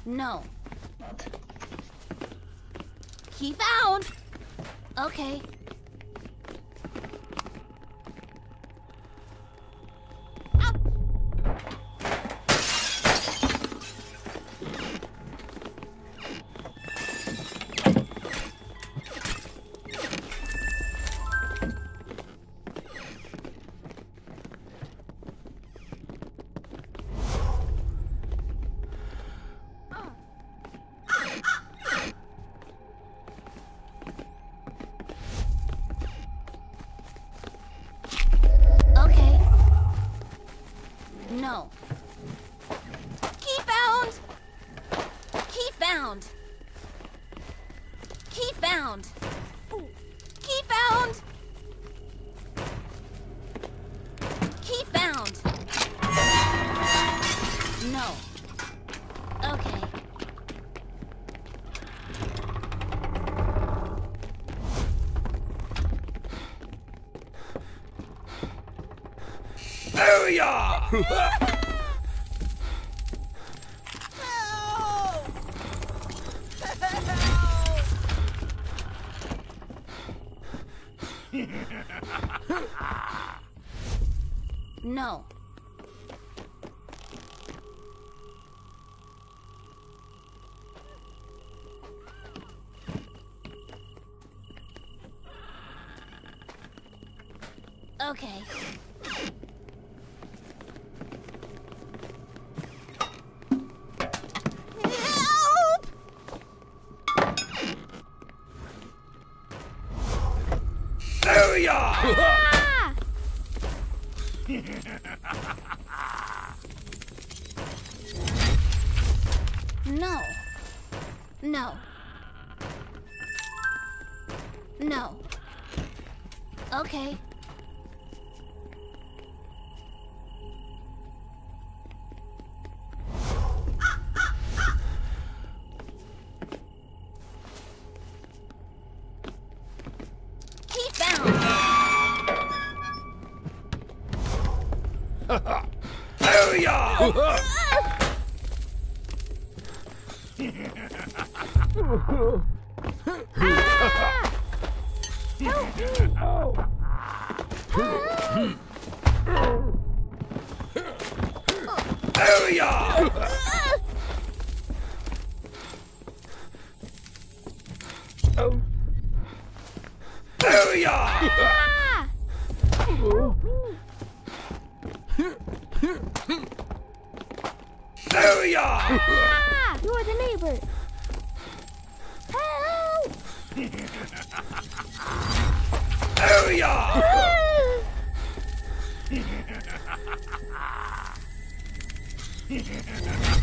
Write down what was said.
No. What? Key found. Okay. Okay. No. Key found. Key found. Key found. Key found. Key found. No. Okay. Area! No. Okay. Help! Area! Ah! No. No. No. Okay. Key found. Area! Area! Area! Ah! Area! Ah! You're the neighbor. Help! Area! Ah!